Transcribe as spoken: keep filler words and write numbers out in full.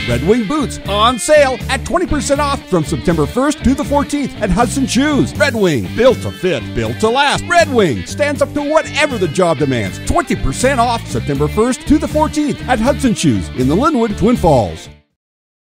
Red Wing boots on sale at twenty percent off from September first to the fourteenth at Hudson Shoes. Red Wing, built to fit, built to last. Red Wing stands up to whatever the job demands. twenty percent off September first to the fourteenth at Hudson Shoes in the Linwood, Twin Falls.